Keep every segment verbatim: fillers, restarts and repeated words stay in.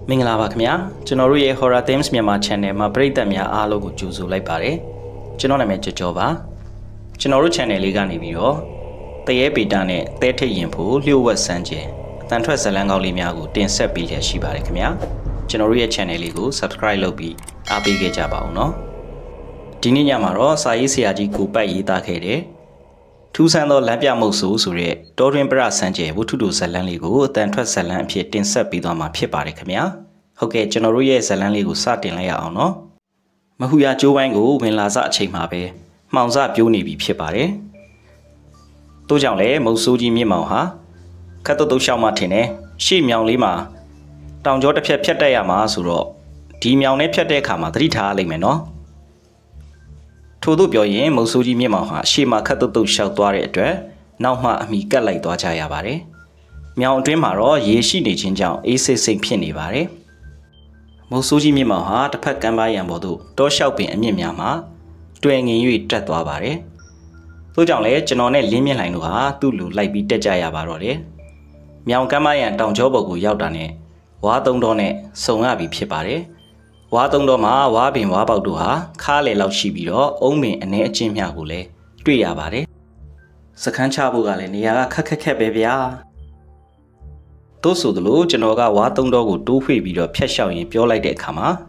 မင်္ဂလာပါခင်ဗျာကျွန်တော်တို့ရဲ့ Horror Themes မြန်မာ Channel မှာပရိသတ်များအားလုံးကိုကြိုဆိုလိုက်ပါတယ်ကျွန်တော်နာမည်ကျော်ကျော်ပါကျွန်တော်တို့ Channel လေးကနေပြီးတော့တရေပေတာနဲ့တဲထိတ်ရင်ဖို့လျှို့ဝှက်စမ်းကျင်တန်ထွက်ဇလန်းကောင်းလေးများကိုတင်ဆက်ပေးရရှိပါတယ်ခင်ဗျာကျွန်တော်တို့ရဲ့ Channel လေးကို Subscribe လုပ်ပြီးအားပေးခဲ့ကြပါဦးနော်ဒီနေ့ညမှာတော့စာရေးဆရာကြီးကိုပတ်ရေးသားခဲ့တဲ့ထူးဆန်းသောလမ်းပြမုတ်ဆိုးဆိုတဲ့တော်တွင်ပရစံကျဲဝတ္ထုတို့ဇလန်းလေးကိုအတန်ထွက်ဇလန်းအဖြစ်တင်ဆက်ပေးသွားမှာဖြစ်ပါတယ်ခင်ဗျာဟုတ်ကဲ့ကျွန်တော်တို့ရဲ့ဇလန်းလေးကိုစတင်လိုက်ရအောင်နော်မဟူရာကျိုးပိုင်းကိုဝင်လာစအချိန်မှာပဲမှောင်စပြိုးနေပြီဖြစ်ပါတယ်တို့ကြောင့်လည်းမုတ်ဆိုးကြီးမြင့်မောင်ဟာခတ်တုတ်တုတ်ရှောက်မှထင်တယ်ရှေ့မြောင်လေးမှာတောင်ကျောတစ်ဖြက်ဖြတ်တက်ရမှာဆိုတော့ဒီမြောင်နဲ့ဖြတ်တဲ့အခါမှာသတိထားလိုက်မယ်နော်ထို့သို့ပြောရင်မုတ်ဆိုးကြီးမြင့်မောင်ဟာရှေ့မှာခတ်တုတ်တုတ်ရှောက်သွားတဲ့အတွက်နောက်မှအမိကတ်လိုက်သွားကြရပါတယ်မြောင်အတွင်းမှာတော့ရေရှိနေခြင်းကြောင့်အေးစိတ်စိတ်ဖြစ်နေပါတယ်မုတ်ဆိုးကြီးမြင့်မောင်ဟာတစ်ဖက်ကမ်းပါးရံပေါ်သို့တောလျှောက်ပင်အမြင့်များမှာတွေ့ငင်၍တက်သွားပါတယ်။သို့ကြောင့်လည်းကျွန်တော်နဲ့လင်းမြင့်လှိုင်တို့ဟာသူ့လူလိုက်ပြီးတက်ကြရပါတော့တယ်။မြောင်ကမ်းပါးရံတောင်ကျောဘုတ်ကိုရောက်တာနဲ့ဝါသုံးတော်နဲ့စုံရပြီဖြစ်ပါတယ်။ဝါသုံးတော်မှာဝါပင်ဝါပေါက်တို့ဟာခါးလေလောက်ရှိပြီးတော့အုံးပင်အနေအချင်းများကိုလည်းတွေ့ရပါတယ်။စခန်းချဖို့ကလည်းနေရာကခက်ခက်ခက်ပဲဗျာ။တို့ဆိုသလိုကျွန်တော်ကဝါသုံးတော်ကိုတိုးဖွေပြီးတော့ဖြတ်လျှောက်ရင်ပြောလိုက်တဲ့အခါမှာ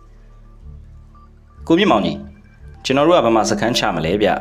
ကိုမြင့်မောင်ကြီးကျွန်တော်တို့ကဘာမှစခန်းချမလဲဗျ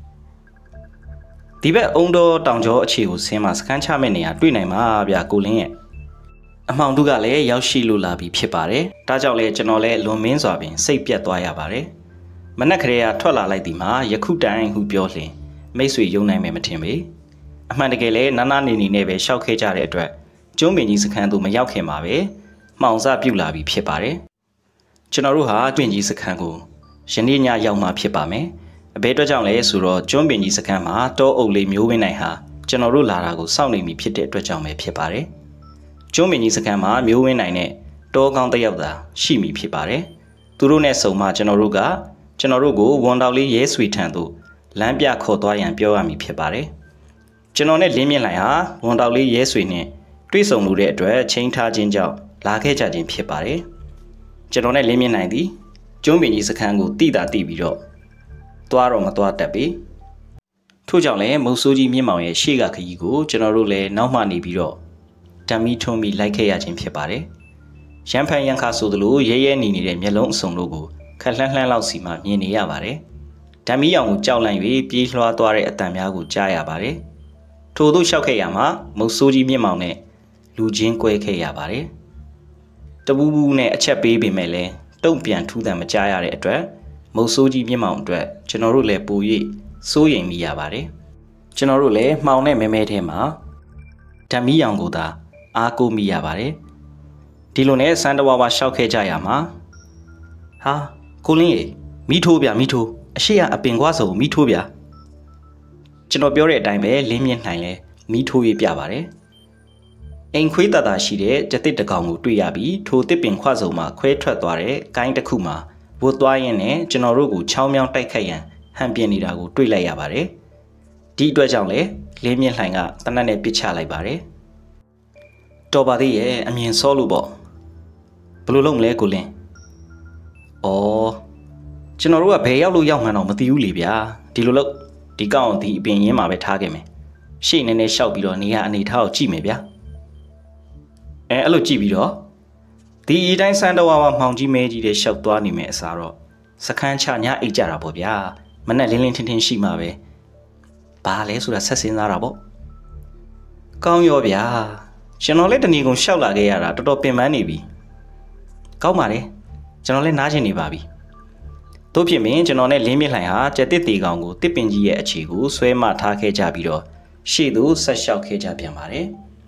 ဒီဘက်အုံတော်တောင်ကျောအခြေကိုဆင်းမှာစခန်းချမဲ့နေရာတွေ့နိုင်မှာဗျကိုလင်းရဲ့အမောင်တို့ကလည်းရောက်ရှိလို့လာပြီဖြစ်ပါတယ်ဒါကြောင့်လည်းကျွန်တော်လည်းလွန်မင်းစွာပင်စိတ်ပြတ်သွားရပါတယ်မနက်ခရေကထွက်လာလိုက်ဒီမှာယခုတိုင်ဟုပြောလျင်မိတ်ဆွေယုံနိုင်မယ်မထင်ပေအမှန်တကယ်လည်းနာနာနေနေနဲ့ပဲရှောက်ခဲကြတဲ့အတွက်ကျုံးပင်ကြီးစခန်းသို့မရောက်ခင်မှာပဲမှောင်စပြုတ်လာပြီဖြစ်ပါတယ်ကျွန်တော်တို့ဟာတွင်ကြီးစခန်းကိုယနေ့ညရောက်မှဖြစ်ပါမယ်အဘဲအတွက်ကြောင့်လဲဆိုတော့ကျွန်းပင်ကြီးစခန်းမှာတောအုပ်လေးမျိုးဝင်းနိုင်ဟာကျွန်တော်တို့လာတာကိုစောင့်နေပြီဖြစ်တဲ့အတွက်ကြောင့်ပဲဖြစ်ပါတယ်ကျွန်းပင်ကြီးစခန်းမှာမျိုးဝင်းနိုင်နဲ့တောကောင်းတစ်ယောက်သာရှိမိဖြစ်ပါတယ်သူတို့နဲ့ဆုံမှကျွန်တော်တို့ကကျွန်တော်တို့ကိုဝန်တော်လေးရဲဆွေထံသို့လမ်းပြခေါ်သွားရန်ပြောရမည်ဖြစ်ပါတယ်ကျွန်တော်နဲ့လင်းမြင့်လိုက်ဟာဝန်တော်လေးရဲဆွေနဲ့တွေ့ဆုံမှုတဲ့အတွက်ချိန်ထားခြင်းကြောင့်လာခဲ့ကြခြင်းဖြစ်ပါတယ်ကျွန်တော်နဲ့လင်းမြင့်နိုင်သည်ကျုံးပင်ကြီးစခန်းကိုတိတာတိပြီးတော့သွားတော့မသွားတတ်ပေထို့ကြောင့်လည်းမုတ်ဆိုးကြီးမြင့်မောင်ရဲ့ရှေ့ကခကြီးကိုကျွန်တော်တို့လည်းနောက်မှနေပြီးတော့တမ်းမီထုံးပြီးလိုက်ခဲ့ရခြင်းဖြစ်ပါတယ်ရန်ဖန်ရန်ခါဆိုသလိုရဲရဲနေနေတဲ့မျက်လုံးအစုံတို့ကိုခက်လှမ်းလှမ်းလောက်စီမှမြင်နေရပါတယ်တမ်းမီအောင်ကိုကြောက်လန့်၍ပြေးလွှားသွားတဲ့အတန်များကိုကြားရပါတယ်ထို့သို့ရှောက်ခဲ့ရမှာမုတ်ဆိုးကြီးမြင့်မောင်နဲ့လူချင်းကွဲခဲ့ရပါတယ်တပူးပူးနဲ့အချက်ပေးပေမဲ့လည်းတုံ့ပြန်ထူးတန်မကြားရတဲ့အတွက်မုတ်ဆိုးကြီးမြင့်မောင်အတွက်ကျွန်တော်တို့လည်းပို၍စိုးရိမ်မိရပါတယ်ကျွန်တော်တို့လည်းမှောင်နဲ့မဲမဲထဲမှာဓာမီရောင်ကိုသာအားကိုးမိရပါတယ်ဒီလိုနဲ့စမ်းတဝါဝါရှောက်ခဲ့ကြရမှာဟာကိုလင်းရေမိထိုးပြမိထိုးအရှိကအပင်ကွာဆိုမိထိုးပြကျွန်တော်ပြောတဲ့အတိုင်းပဲလင်းမြင့်နိုင်လဲမိထိုးရပြပါတယ်အိမ်ခွေးတတာရှိတဲ့ကြက်တစ်တကောင်ကိုတွေ့ရပြီးထိုတစ်ပင်ခွဆုံမှာခွဲထွက်သွားတဲ့ကိုင်းတစ်ခုမှာဝတ်သွားရင်းနဲ့ကျွန်တော်တို့ကိုချောင်းမြောင်းတိုက်ခတ်ရန်ဟန်ပြင်းနေတာကိုတွေ့လိုက်ရပါတယ်ဒီအတွက်ကြောင့်လေလင်းမြင့်လှိုင်ကတနက်နဲ့ပစ်ချလိုက်ပါတယ်တော်ပါသေးရဲ့အမြင်စောလို့ပေါ့ဘယ်လိုလုပ်မလဲကိုလင်းဩကျွန်တော်တို့ကဘယ်ရောက်လို့ရောက်မှန်းတော့မသိဘူးလေဗျာဒီလိုလုပ်ဒီကောင်ဒီအပင်ရင်းမှာပဲထားခဲ့မယ်ရှေ့နေနေရှောက်ပြီးတော့နေရအနေထားကိုကြည့်မယ်ဗျာအဲအဲ့လိုကြည့်ပြီးတော့ဒီအတိုင်းစမ်းတော့ဝါမှောင်ကြီးမဲကြီးတွေရှောက်သွားနေမယ်အစားတော့စခန်းချညအိတ်ကြတာပေါ့ဗျာမနဲ့လင်းလင်းထင်းထင်းရှိမှာပဲဘာလဲဆိုတာဆက်စင်းစားတာပေါ့ကောင်းရောဗျာကျွန်တော်လည်းတဏီကုံရှောက်လာခဲ့ရတာတော်တော်ပင်ပန်းနေပြီကောင်းပါလေကျွန်တော်လည်းနားချင်နေပါပြီတို့ဖြစ်မင်းကျွန်တော်နဲ့လင်းမြင့်လှိုင်ဟာကြက်တစ်တီကောင်ကိုတစ်ပင်ကြီးရဲ့အခြေကိုဆွဲမထားခဲ့ကြပြီးတော့ရှေ့သို့ဆက်လျှောက်ခဲ့ကြပြန်ပါတယ်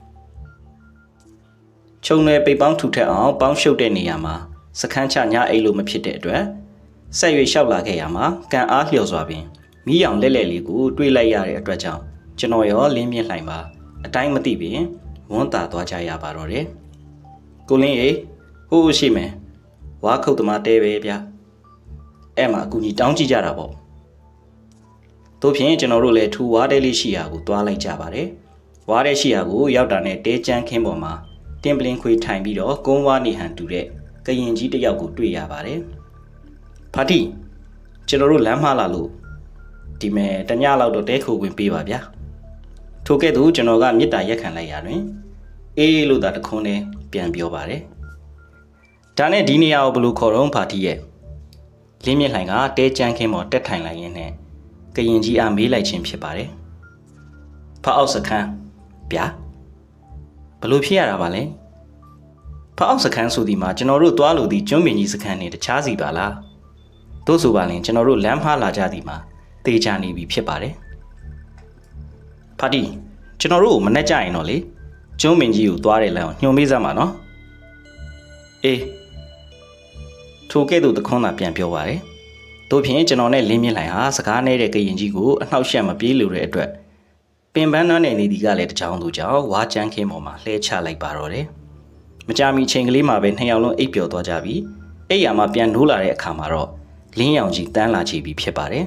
ခြုံနယ်ပိတ်ပေါင်းထူထက်အောင်ပေါင်းရှုပ်တဲ့နေရာမှာစခန်းချညအိတ်လို့မဖြစ်တဲ့အတွက်ဆက်ရွေလျှောက်လာခဲ့ရမှာကန်အားလျော်စွာပင်မီးရောင်လက်လက်လေးကိုတွေးလိုက်ရတဲ့အတွက်ကြောင့်ကျွန်တော်ရောလင်းမြင့်လှိုင်ပါအတိုင်းမသိပင်ဝန်းတာသွားကြရပါတော့တယ်ကိုလင်းရေဟိုးရှိမယ်ဝါခုတ်သမားတဲပဲဗျအဲ့မှာအကူကြီးတောင်းကြည့်ကြတာပေါ့တို့ဖြင့်ကျွန်တော်တို့လည်းထူဝါးတဲလေးရှိရာကိုသွားလိုက်ကြပါတယ်ဝါးတဲ့ရှိရာကိုရောက်တာနဲ့တဲချမ်းခင်းပေါ်မှာတတင်းပလင်းခွေထိုင်ပြီးတော့ကုန်းဝါနေဟန်တူတဲ့ကရင်ကြီးတစ်ယောက်ကိုတွေ့ရပါတယ်ဖာတီကျွန်တော်တို့လမ်းမှားလာလို့ဒီမဲ့တညလောက်တော့တဲခိုဝင်ပေးပါဗျာထို့ကဲ့သို့ကျွန်တော်ကမေတ္တာရက်ခံလိုက်ရတွင်အေးလို့သာတခွန်းနဲ့ပြန်ပြောပါတယ်ဒါနဲ့ဒီနေရာကိုဘယ်လိုခေါ်တော့ဖာတီရဲ့လင်းမြင့်လှိုင်ကတဲကြမ်းခင်းပေါ်တက်ထိုင်လိုက်ရင်းနဲ့ကရင်ကြီးအားမေးလိုက်ခြင်းဖြစ်ပါတယ်ဖအောက်စခန်းဗျာဘယ်လိုဖြစ်ရတာပါလဲဖအောက်စခန်းဆိုဒီမှာကျွန်တော်တို့သွားလို့ဒီကျွန်းပင်ကြီးစခန်းနဲ့တခြားစီပါလားတို့ဆိုပါရင်ကျွန်တော်တို့လမ်းမှားလာကြသည်မှာတေချာနေပြီဖြစ်ပါတယ်ဖာတီကျွန်တော်တို့ကိုမနှက်ကြရင်တော့လေကျွန်းပင်ကြီးကိုသွားတယ်လမ်းကိုညှို့မေးစမ်းပါနော်အေးထိုကဲ့သို့တခွန်းသာပြန်ပြောပါတယ်တို့ဖြင့်ကျွန်တော်နဲ့လင်းမြင့်လှိုင်ဟာစကားနေတဲ့ကရင်ကြီးကိုအနှောက်အယှက်မပြေးလို့တဲ့အတွက်ပင်ပန်းနှမ်းနေနေဒီကလည်းတကြောင်သူကြောင့်ဝါကြမ်းခင်းပေါ်မှာလှဲချလိုက်ပါတော့တယ်မကြမီချိန်ကလေးမှာပဲနှစ်ယောက်လုံးအိပ်ပျော်သွားကြပြီးအိပ်ယာမှာပြန်နိုးလာတဲ့အခါမှာတော့လင်းရောင်ကြီးတန်းလာချီပြီးဖြစ်ပါတယ်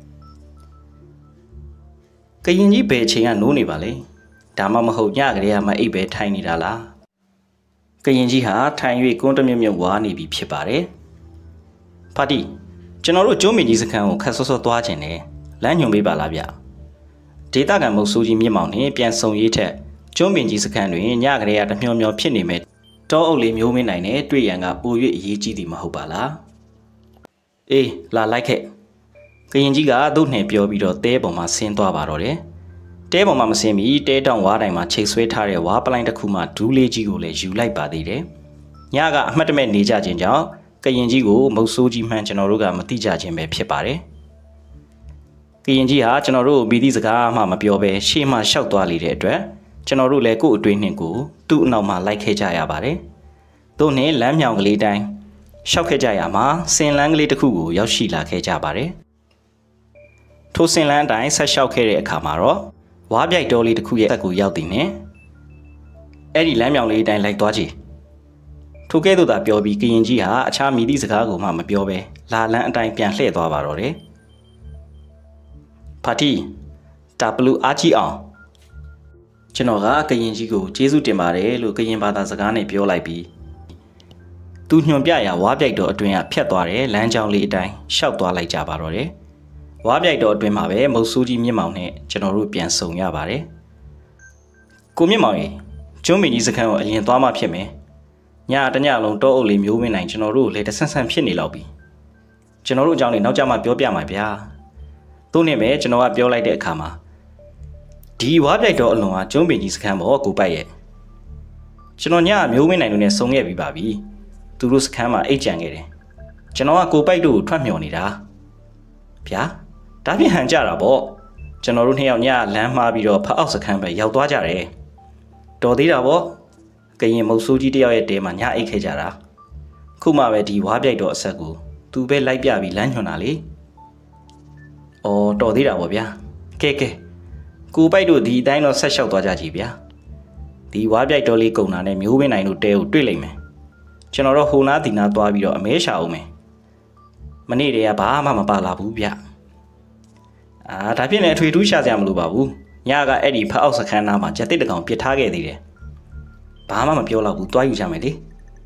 ကရင်ကြီးဘယ်ချိန်ကနိုးနေပါလဲဒါမှမဟုတ်ညကလေးကမှအိပ်ပဲထိုင်နေတာလားကရင်ကြီးဟာထိုင်၍ကွန်းတမြုပ်မြုပ်ဝါနေပြီဖြစ်ပါတယ်ဖာတီကျွန်တော်တို့ကျုံးမီကြီးစခန်းကိုခက်ဆော့ဆော့သွားခြင်းနဲ့လမ်းညွှန်ပေးပါလားဗျဒေတာကန်မုတ်ဆိုးကြီးမြင့်မောင်နဲ့ပြန်ဆုံရေးထက်ကျုံးပင်ကြီးစခန်းတွင်ညကလေးကတမျောမျောဖြစ်နေမဲ့တောအုပ်လေးမျိုးမင်းနိုင်နဲ့တွေ့ရန်ကပို၍အရေးကြီးသည်မဟုတ်ပါလားအေးလာလိုက်ခဲ့ကရင်ကြီးကသူ့နှင်ပြောပြီးတော့တဲပေါ်မှာဆင်းသွားပါတော့တယ်တဲပေါ်မှာမဆင်းပြီးတဲတောင်ဝါတိုင်မှာချိတ်ဆွဲထားတဲ့ဝါပလိုင်းတစ်ခုမှဒူးလေးကြီးကိုလည်းယူလိုက်ပါသေးတယ်ညကအမှတ်တမဲ့နေကြခြင်းကြောင့်ကရင်ကြီးကိုမုတ်ဆိုးကြီးမှန်းကျွန်တော်တို့ကမသိကြခြင်းပဲဖြစ်ပါတယ်ကရင်ကြီးဟာကျွန်တော်တို့မိသည့်စကားမှမပြောဘဲရှေ့မှရှောက်သွားလေတဲ့အတွက်ကျွန်တော်တို့လည်းကို့အတွင်းနှင့်ကိုသူ့အနောက်မှာလိုက်ခဲ့ကြရပါတယ်။တို့နဲ့လမ်းမြောင်ကလေးတိုင်းရှောက်ခဲ့ကြရမှာစင်လန်းကလေးတစ်ခုကိုရောက်ရှိလာခဲ့ကြပါတယ်။ထိုစင်လန်းတိုင်းဆက်လျှောက်ခဲ့တဲ့အခါမှာတော့ဝါးပြိုက်တော်လေးတစ်ခုရဲ့အက်ကိုရောက်တည်နေ။အဲ့ဒီလမ်းမြောင်လေးတိုင်းလိုက်သွားကြည့်။ထိုကဲ့သို့သာပြောပြီးကရင်ကြီးဟာအခြားမိသည့်စကားကိုမှမပြောဘဲလာလန်းအတိုင်းပြန်လှည့်သွားပါတော့တယ်။ဖာတီတာပလူအားကြီးအောင်ကျွန်တော်ကကရင်ကြီးကိုကျေးဇူးတင်ပါတယ်လို့ကရင်ဘာသာစကားနဲ့ပြောလိုက်ပြီးသူညွန်ပြရာဝါးပြိုက်တော်အတွင်းကဖြတ်သွားတဲ့လမ်းကြောင်းလေးအတိုင်းရှောက်သွားလိုက်ကြပါတော့တယ်။ဝါးပြိုက်တော်အတွင်းမှာပဲမုတ်ဆိုးကြီးမြင့်မောင်နဲ့ကျွန်တော်တို့ပြန်ဆုံရပါတယ်။ကိုမြင့်မောင်ရေကျွန်းမီကြီးစခန်းကိုအရင်သွားမှဖြစ်မယ်။ညတညလုံးတောအုပ်လေးမျိုးမင်းနိုင်ကျွန်တော်တို့လည်းတဆန်းဆန်းဖြစ်နေလောက်ပြီ။ကျွန်တော်တို့အကြောင်းလေးနောက်ကြမှာပြောပြမှာဗျာ။သူ့နဲ့ပဲကျွန်တော်ကပြောလိုက်တဲ့အခါမှာဒီဝါးပြိုက်တော်အလွန်ကကျွန်းပင်ကြီးစခန်းပေါ်ကိုပိုက်ရဲ့ကျွန်တော်ညမျိုးမင်းနိုင်တို့နဲ့ဆုံခဲ့ပြီးပါပြီသူတို့စခန်းမှာအိတ်ကြံခဲ့တယ်ကျွန်တော်ကကိုပိုက်တို့ကိုထွက်မြော်နေတာဗျာဒါပြင်ဟန်ကြတာပေါ့ကျွန်တော်တို့နှစ်ယောက်ညလမ်းမှားပြီးတော့ဖအောက်စခန်းပဲရောက်သွားကြတယ်တော်သေးတာပေါ့ကရင်မုတ်ဆိုးကြီးတယောက်ရဲ့တဲမှာညအိတ်ခဲ့ကြတာခုမှပဲဒီဝါးပြိုက်တော်အဆက်ကိုသူပဲလိုက်ပြပြီးလမ်းညွှန်တာလေအော်တော်သေးတာပေါ့ဗျာကဲကဲကိုပိုက်တို့ဒီအတိုင်းတော့ဆက်လျှောက်သွားကြကြည်ဗျာဒီဝါးပြိုက်တော်လေးကုံတာနဲ့မျိုးဝင်းနိုင်တို့တဲကိုတွေ့လိုက်မယ်ကျွန်တော်တို့ဟိုနားဒီနားသွားပြီးတော့အမဲရှာအောင်မယ်မနေ့တည်းကဘာမှမပါလာဘူးဗျအာဒါဖြစ်နေအထွေထူးရှာစရာမလိုပါဘူးညကအဲ့ဒီဖအောက်စခန်းသားမှာကြက်တစ်တကောင်ပစ်ထားခဲ့သေးတယ်ဘာမှမပြောတော့ဘူးတွားယူကြမယ်လေ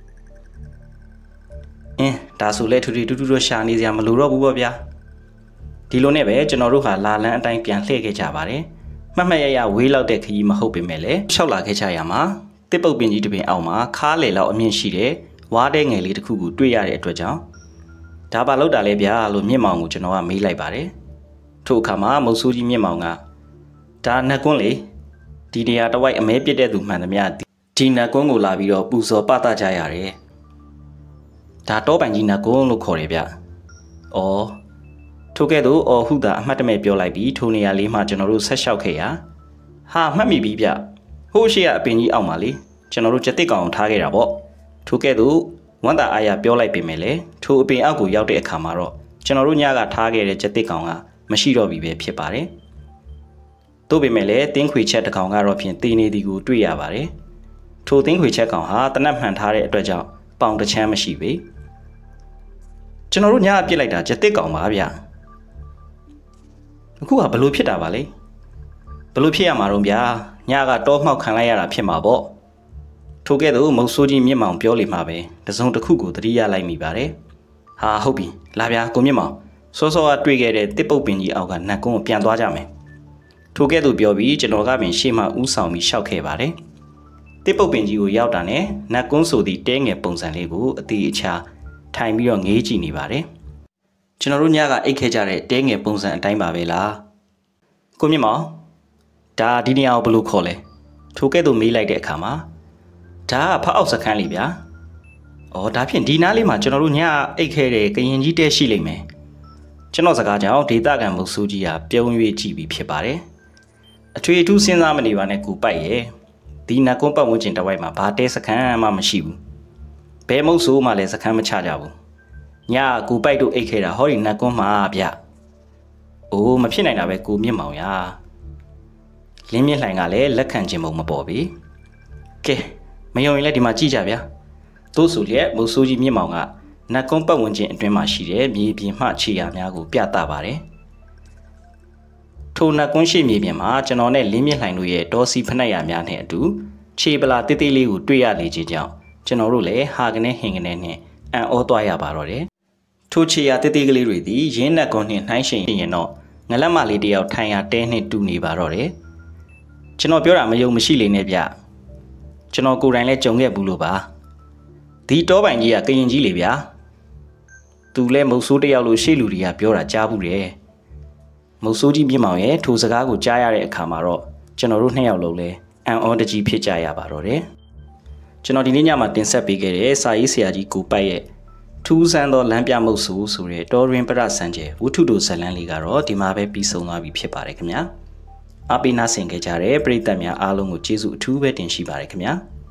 အင်းဒါဆိုလဲထူထူတူတူတော့ရှာနေစရာမလိုတော့ဘူးပေါ့ဗျာဒီလိုနဲ့ပဲကျွန်တော်တို့ဟာလာလန်းအတိုင်းပြန်လှည့်ခဲ့ကြပါတယ်မှတ်မှတ်ရရဝေးလောက်တဲ့ခရီးမဟုတ်ပေမဲ့လည်းရှောက်လာခဲ့ကြရမှာတစ်ပုတ်ပင်ကြီးတစ်ပင်အောက်မှာခါးလေလောက်အမြင့်ရှိတဲ့ဝါးတဲ့ငယ်လေးတစ်ခုကိုတွေ့ရတဲ့အတွက်ကြောင့်ဒါပါလောက်တာလဲဗျာလို့မြင့်မောင်ကိုကျွန်တော်ကမေးလိုက်ပါတယ်ထို့အခါမှာမုတ်ဆိုးကြီးမြင့်မောင်ကဒါနှက်ကွန်းလေဒီနေရာတဝိုက်အမဲပြစ်တဲ့သူမှန်သမျှဒီနှက်ကွန်းကိုလာပြီးတော့ပူဇော်ပသကြရတယ်ဒါတောပိုင်ကြီးနှက်ကွန်းလို့ခေါ်တယ်ဗျဩထိုကဲ့သို့အော်ဟုသာအမှတ်တမဲ့ပြောလိုက်ပြီးထိုနေရာလေးမှာကျွန်တော်တို့ဆက်လျှောက်ခဲ့ရဟာမှတ်မိပြီဗျဟိုးရှိရအပင်ကြီးအောက်မှာလေကျွန်တော်တို့ကြက်တစ်ကောင်ထားခဲ့တာပေါ့ထိုကဲ့သို့ဝမ်းသာအားရပြောလိုက်ပေမဲ့လေထိုအပင်အောက်ကိုရောက်တဲ့အခါမှာတော့ကျွန်တော်တို့ညကထားခဲ့တဲ့ကြက်တစ်ကောင်ကမရှိတော့ပြီပဲဖြစ်ပါတယ်သို့ပေမဲ့လည်းတင်းခွေချက်တစ်ကောင်ကတော့ဖြင့်တည်နေသည်ကိုတွေ့ရပါတယ်ထိုတင်းခွေချက်ကောင်ဟာတနက်မှန်ထားတဲ့အတွက်ကြောင့်ပေါင်တစ်ချမ်းမရှိပေကျွန်တော်တို့ညကပြစ်လိုက်တာကြက်တစ်ကောင်ပါဗျအခုကဘလို့ဖြစ်တာပါလဲဘလို့ဖြစ်ရမှာတော့ဗျာညကတောမှောက်ခံလိုက်ရတာဖြစ်မှာပေါ့ထိုကဲ့သို့မုတ်ဆိုးကြီးမြင့်မောင်ပြောလိမ့်မှာပဲတစုံတစ်ခုကိုတတိယလိုက်မိပါတယ်ဟာဟုတ်ပြီလာဗျာကိုမြင့်မောင်စောစောကတွေ့ခဲ့တဲ့တစ်ပုတ်ပင်ကြီးအောက်ကနတ်ကုန်းကိုပြန်သွားကြမယ်ထိုကဲ့သို့ပြောပြီးကျွန်တော်ကပင်ရှေ့မှဥဆောင်ပြီးရှောက်ခဲ့ပါတယ်တစ်ပုတ်ပင်ကြီးကိုရောက်တာနဲ့နတ်ကုန်းဆိုသည့်တဲငယ်ပုံစံလေးကိုအတီးအချာထိုင်ပြီးတော့ငေးကြည့်နေပါတယ်ကျွန်တော်တို့ညကအိတ်ခဲ့ကြတဲ့တဲငယ်ပုံစံအတိုင်းပါပဲလားကိုမြင့်မောင်ဒါဒီနေရာကိုဘယ်လိုခေါ်လဲထိုကဲ့သို့မေးလိုက်တဲ့အခါမှာဒါကဖအောက်စခန်းလေးဗျာ။အော်ဒါဖြင့်ဒီနားလေးမှာကျွန်တော်တို့ညအိတ်ခဲတဲ့ကရင်ကြီးတဲရှိလိမ့်မယ်။ကျွန်တော်စကားကြောင့်ဒေတာကန်မုတ်ဆိုးကြီးဟာပြုံး၍ကြည့်ပြီးဖြစ်ပါတယ်။အထွေအထူးစဉ်းစားမနေပါနဲ့ကိုပိုက်ရဲ့။ဒီနတ်ကွန်းပတ်ဝန်းကျင်တစ်ဝိုက်မှာဘာတဲစခန်းမှမရှိဘူး။ဘဲမုတ်ဆိုးမှလည်းစခန်းမချကြဘူး။ညကိုပိုက်တို့အိတ်ခဲတာဟောဒီနတ်ကွန်းမှာဗျ။အိုးမဖြစ်နိုင်တာပဲကိုမြင့်မောင်ရ။လင်းမြင့်လှိုင်ကလည်းလက်ခံခြင်းမမပေါ်ပြီ။ကဲမယုံရင်လည်းဒီမှာကြည့်ကြဗျာသို့ဆိုလျက်မုတ်ဆိုးကြီးမြင့်မောင်ကနတ်ကုန်းပတ်ဝန်းကျင်အတွင်းမှာရှိတဲ့မြေပြင်မှခြေရာများကိုပြသပါတယ်ထိုနတ်ကုန်းရှိမြေပြင်မှာကျွန်တော်နဲ့လင်းမြင့်လှိုင်တို့ရဲ့ဒေါ်စီဖနှက်ရများနဲ့အတူခြေပလာတိတိလေးကိုတွေ့ရလေခြင်းကြောင့်ကျွန်တော်တို့လည်းဟာကနေဟင်ကနေနဲ့အံ့ဩသွားရပါတော့တယ်ထိုခြေရာတိတိကလေးတွေသည်ရင်းနတ်ကုန်းနှင့်နှိုင်းယှဉ်ရင်တော့ငလက်မလေးတယောက်ထိုင်ရတဲနှင့်တူနေပါတော့တယ်ကျွန်တော်ပြောတာမယုံမရှိလေနဲ့ဗျကျွန်တော်ကိုယ်တိုင်လည်းကြုံခဲ့ဘူးလို့ပါဒီတောပိုင်ကြီးကကရင်ကြီးလေဗျာသူလည်းမုတ်ဆိုးတယောက်လို့ရှေ့လူတွေကပြောတာကြားဘူးတယ်မုတ်ဆိုးကြီးမြင့်မောင်ရဲ့ထိုစကားကိုကြားရတဲ့အခါမှာတော့ကျွန်တော်တို့နှစ်ယောက်လုံးလည်းအံ့ဩတကြီးဖြစ်ကြရပါတော့တယ်ကျွန်တော်ဒီနေ့ညမှာတင်ဆက်ပေးခဲ့တဲ့စာရေးဆရာကြီးကိုပိုက်ရဲ့ထူးဆန်းသောလမ်းပြမုတ်ဆိုးဆိုတဲ့တော်ရင်ပရစံကျဲဝုထုတို့ဇလန်းလေးကတော့ဒီမှာပဲပြီးဆုံးသွားပြီဖြစ်ပါတယ်ခင်ဗျာအပိနာဆင်ခဲ့ကြတဲ့ပရိသတ်များအားလုံးကိုကျေးဇူးအထူးပဲတင်ရှိပါတယ်ခင်ဗျာ